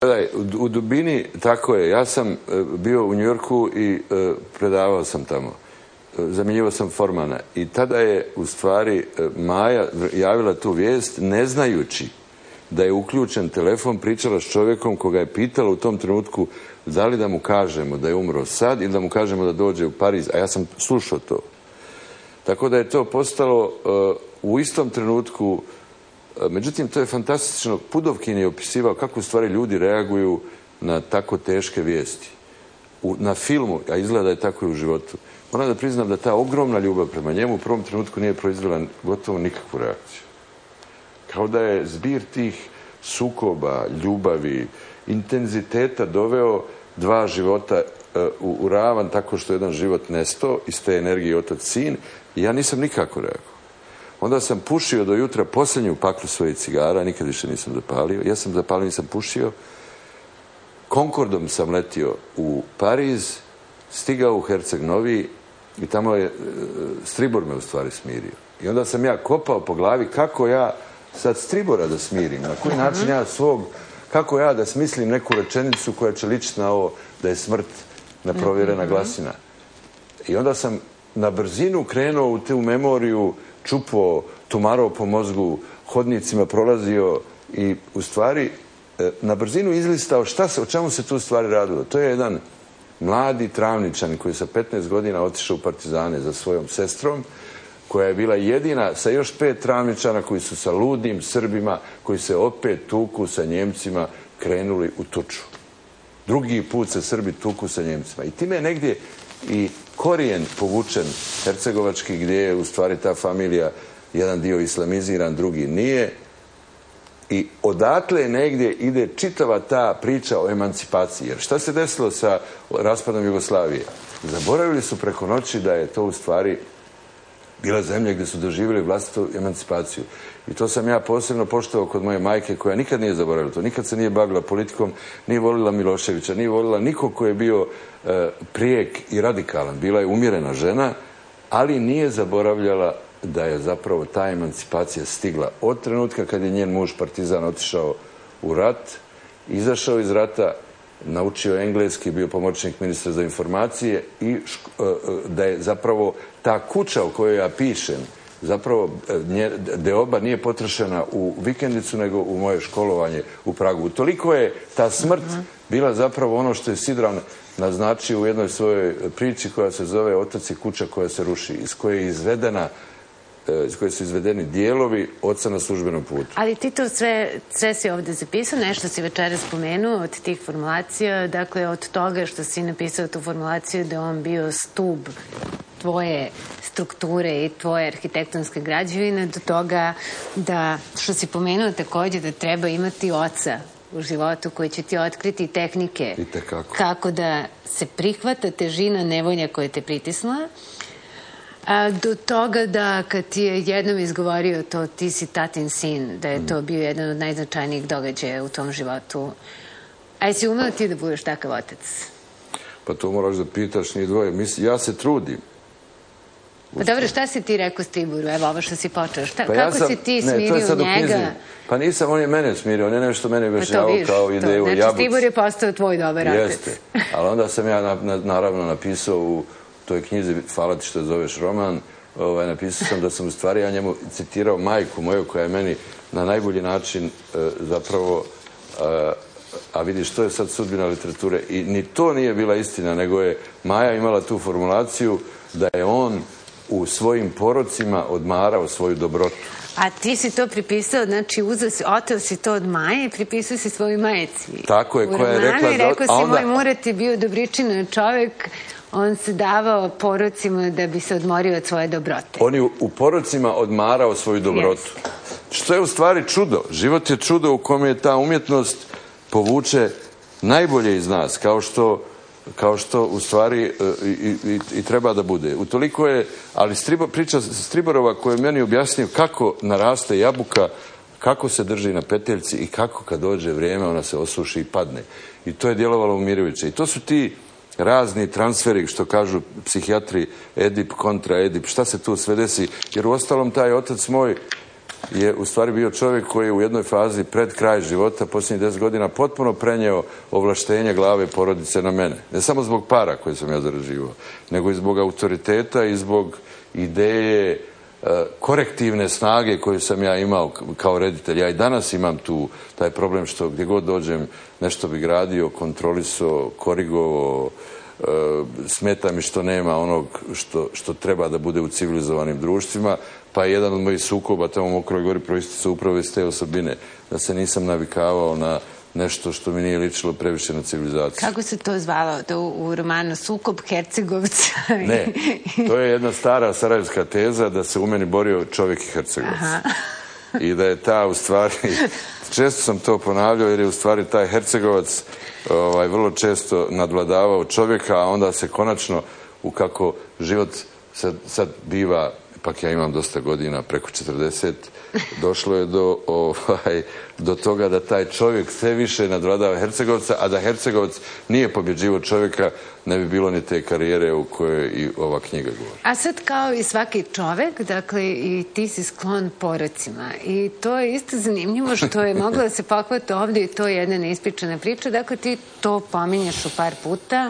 U dubini, tako je, ja sam bio u Njujorku i predavao sam tamo. Zamjenjivao sam Formana i tada je u stvari Maja javila tu vijest ne znajući da je uključen telefon, pričala s čovjekom koga je pitala u tom trenutku da li da mu kažemo da je umro sad ili da mu kažemo da dođe u Pariz, a ja sam slušao to. Tako da je to postalo u istom trenutku. Međutim, to je fantastično. Pudovkin je opisivao kako u stvari ljudi reaguju na tako teške vijesti. Na filmu, a izgleda je tako i u životu. Moram da priznam da ta ogromna ljubav prema njemu u prvom trenutku nije proizvela gotovo nikakvu reakciju. Kao da je zbir tih sukoba, ljubavi, intenziteta doveo dva života u ravan tako što jedan život nestao iz te energije otac-sin i ja nisam nikako reagovao. Onda sam pušio do jutra posljednju paklu svojih cigara, nikad više nisam zapalio. Ja sam zapalio, nisam pušio. Concordom sam letio u Pariz, stigao u Herceg Novi i tamo je Stribor me u stvari smirio. I onda sam ja kopao po glavi kako ja sad Stribora da smirim, na koji način ja kako ja da smislim neku rečenicu koja će ličiti na ovo da je smrt neprovjerena glasina. I onda sam na brzinu krenuo u tu memoriju, čupo, tumarao po mozgu, hodnicima prolazio i u stvari na brzinu izlistao o čemu se tu stvari radilo. To je jedan mladi Travničan koji je sa 15 godina otišao u partizane za svojom sestrom, koja je bila jedina sa još 5 Travničana koji su sa ludim Srbima, koji se opet tuku sa Njemcima, krenuli u tuču. Drugi put se Srbi tuku sa Njemcima. I time je negdje i korijen povučen hercegovački, gdje je u stvari ta familija jedan dio islamiziran, drugi nije. I odatle negdje ide čitava ta priča o emancipaciji. Jer šta se desilo sa raspadom Jugoslavije? Zaboravili su preko noći da je to u stvari bila zemlja gdje su doživjeli vlastitu emancipaciju. I to sam ja posebno poštovao kod moje majke, koja nikad nije zaboravila to. Nikad se nije bavila politikom, nije volila Miloševića, nije volila nikog koji je bio prijek i radikalan. Bila je umjerena žena, ali nije zaboravljala da je zapravo ta emancipacija stigla od trenutka kad je njen muž partizan otišao u rat, izašao iz rata, naučio engleski, bio pomoćnik ministra za informacije i da je zapravo ta kuća u kojoj ja pišem, zapravo deoba nije potrošena u vikendicu nego u moje školovanje u Pragu. Toliko je ta smrt bila zapravo ono što je Sidran naznačio u jednoj svojoj priči koja se zove Otac i kuća koja se ruši, iz koje su izvedeni dijelovi oca na službenom putu. Ali ti to sve si ovdje zapisao, nešto si večera spomenuo od tih formulacija, dakle od toga što si napisao tu formulaciju da je on bio stub tvoje strukture i tvoje arhitektonske građevine, do toga da, što si pomenuo također, da treba imati oca u životu koji će ti otkriti tehnike kako da se prihvata težina nevolja koja te pritisnula, do toga da kad ti je jednom izgovorio to ti si tatin sin, da je to bio jedan od najznačajnijih događaja u tom životu. A jesi umeo ti da budeš takav otac? Pa to moraš da pitaš njih dvoje. Ja se trudim. Pa dobro, šta si ti rekao Striboru? Evo ovo što si počeo. Kako si ti smirio njega? Pa nisam, on je mene smirio. On je nešto mene objašnjavao kao ideju jabuci. Znači Stribor je postao tvoj dobar otac. Jeste. Ali onda sam ja naravno napisao u toj knjizi, hvala ti što zoveš roman, napisao sam da sam u stvari ja njemu citirao majku moju koja je meni na najbolji način zapravo, a vidiš, to je sad sudbina literature, i ni to nije bila istina, nego je Maja imala tu formulaciju da je on u svojim porocima odmarao svoju dobrotu. A ti si to pripisao, znači oteo si to od Maje i pripisao si svojoj majci. Tako je, koja je rekla da... Rekao si, moj Murat je bio dobričin čovjek, on se davao porocima da bi se odmorio od svoje dobrote. On je u porocima odmarao svoju dobrotu. Što je u stvari čudo. Život je čudo u kome je ta umjetnost povuče najbolje iz nas, kao što u stvari i treba da bude. Utoliko je, ali priča Striborova koja je meni objasnio kako naraste jabuka, kako se drži na peteljci i kako kad dođe vrijeme ona se osuši i padne. I to je djelovalo umirujuće. I to su ti razni transferi, što kažu psihijatri, Edip kontra Edip, šta se tu sve desi, jer u ostalom taj otac moj je u stvari bio čovjek koji je u jednoj fazi pred kraj života, posljednjih 10 godina, potpuno prenio ovlaštenje glave porodice na mene. Ne samo zbog para koje sam ja zarađivao, nego i zbog autoriteta i zbog ideje korektivne snage koju sam ja imao kao reditelj. Ja i danas imam taj problem što gdje god dođem nešto bi gradio, kontrolisao, korigovao, smeta mi što nema onog što treba da bude u civilizovanim društvima, pa jedan od mojih sukoba tamo u Mokroj Gori proističe upravo iz te osobine, da se nisam navikavao na nešto što mi nije ličilo previše na civilizaciju. Kako se to zvalo u romanu? Sukob Hercegovca? Ne, to je jedna stara sarajevska teza da se u meni borio čovjek i Hercegovac. I da je ta u stvari, često sam to ponavljao jer je u stvari taj Hercegovac vrlo često nadvladavao čovjeka, a onda se konačno, kako život sad biva, ipak ja imam dosta godina, preko 40, došlo je do toga da taj čovjek sve više nadvladava Hercegovca, a da Hercegovac nije pobjeđivo čovjeka, ne bi bilo ni te karijere u kojoj i ova knjiga govori. A sad kao i svaki čovjek, dakle i ti si sklon porocima i to je isto zanimljivo što je moglo da se pohvata ovdje i to je jedna neispričana priča. Dakle, ti to pominješ u par puta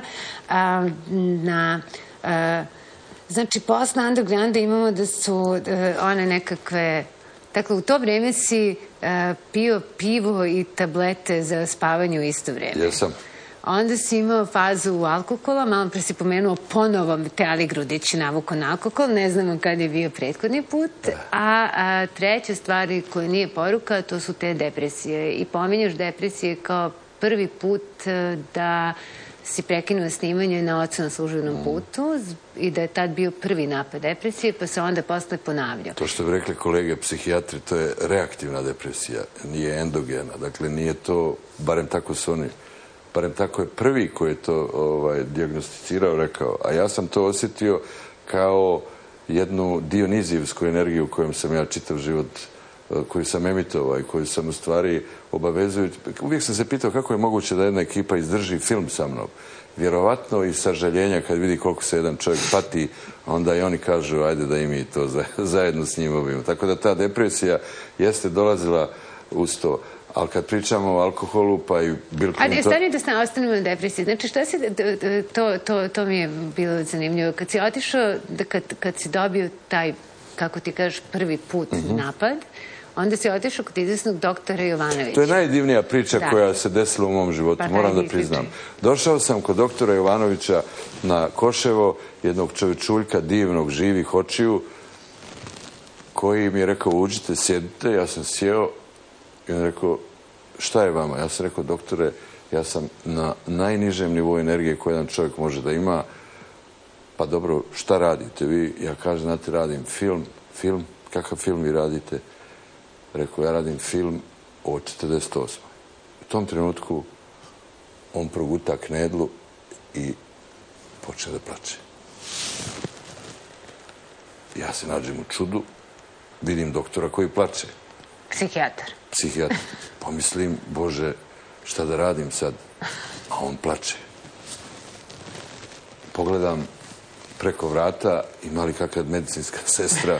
znači, posle Undergrounda imamo da su one nekakve... Dakle, u to vrijeme si pio pivo i tablete za spavanje u isto vrijeme. Jesam. Onda si imao fazu alkohola, malo pre si pomenuo ponovo te Ali Grudić navuko na alkohol, ne znamo kad je bio prethodni put. A treća stvar koja nije poruka, to su te depresije. I pominješ depresije kao prvi put da si prekinuo snimanje na Ocu na službenom putu i da je tad bio prvi napad depresije, pa se onda posle ponavljao. To što bi rekli kolege psihijatri, to je reaktivna depresija, nije endogena. Dakle, nije to, barem tako su oni, barem tako je prvi koji je to dijagnosticirao, rekao. A ja sam to osjetio kao jednu dionizijevsku energiju kojom sam ja čitav život, koju sam emitovao i koju sam u stvari obavezujući. Uvijek sam se pitao kako je moguće da jedna ekipa izdrži film sa mnom. Vjerovatno i sažaljenja kad vidi koliko se jedan čovjek pati, onda i oni kažu ajde da i mi to zajedno s njim obavimo. Tako da ta depresija jeste dolazila uz to. Ali kad pričamo o alkoholu, pa i Bill Clinton... Stani da ostanemo na depresiji. Znači, šta si... To mi je bilo zanimljivo. Kad si otišao, kad si dobio taj, kako ti kažeš, prvi put napad, onda si otišao kod izvesnog doktora Jovanovića. To je najdivnija priča koja se desila u mom životu, moram da priznam. Došao sam kod doktora Jovanovića na Koševo, jednog čovječuljka divnog, živih očiju, koji mi je rekao, uđite, sjedite. Ja sam sjeo i on je rekao, šta je vama? Ja sam rekao, doktore, ja sam na najnižem nivou energije koje jedan čovjek može da ima. Pa dobro, šta radite vi? Ja kažem, znate, radim film. Film? Kakav film vi radite? Rekao, ja radim film o 48. U tom trenutku on proguta knedlu i počne da plače. Ja se nađem u čudu, vidim doktora koji plače. Psihijatar. Psihijatar. Pomislim, Bože, šta da radim sad? A on plače. Pogledam preko vrata, ima li kakva medicinska sestra?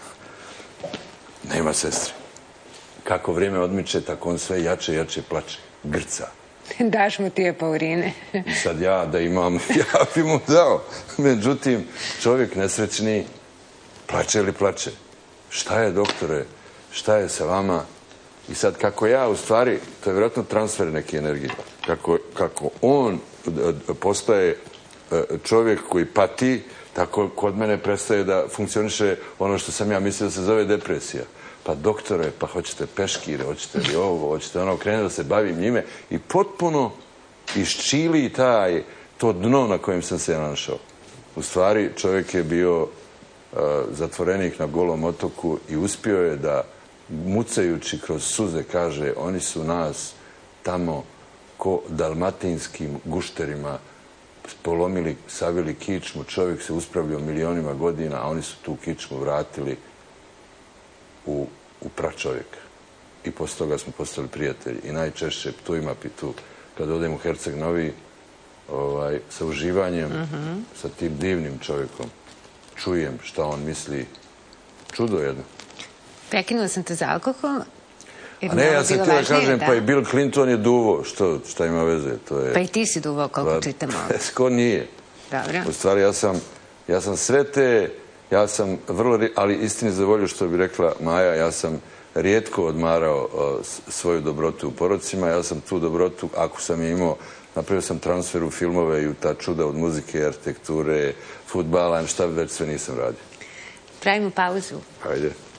Nema sestre. Kako vrijeme odmiče, tako on sve jače i jače plače. Grca. Daš mu ti apaurine. I sad ja da imam, ja bi mu dao. Međutim, čovjek nesrećni plače ili plače. Šta je, doktore? Šta je sa vama? I sad kako ja, u stvari, to je vjerojatno transfer neke energije. Kako on postaje čovjek koji pati, tako kod mene prestaje da funkcioniše ono što sam ja mislio da se zove depresija. Pa doktore, pa hoćete peškire, hoćete li ovo, hoćete ono, krene da se bavim njime i potpuno iščili to dno na kojem sam se našao. U stvari, čovjek je bio zatvorenik na Golom otoku i uspio je da, mucajući kroz suze, kaže, oni su nas tamo ko dalmatinskim gušterima polomili, savili kičmu, čovjek se uspravljao milionima godina, a oni su tu kičmu vratili u pračovjeka. I posle toga smo postali prijatelji. I najčešće tu ima pitu, kad odem u Herceg Novi, sa uživanjem, sa tim divnim čovjekom, čujem šta on misli. Čudo jedno. Prekinula sam te za alkohol. A ne, ja sam htio da kažem, pa i Bill Clinton je duvo, šta ima veze? Pa i ti si duvao, koliko čitamo. Ko nije? Dobro. U stvari, ja sam sve te, ja sam vrlo, ali istini za volju što bi rekla Maja, ja sam rijetko odmarao svoju dobrotu u porocima, ja sam tu dobrotu, ako sam je imao, napravio sam transfer u filmove i u ta čuda od muzike, arhitekture, fudbala, šta već sve nisam radio. Pravimo pauzu. Ajde.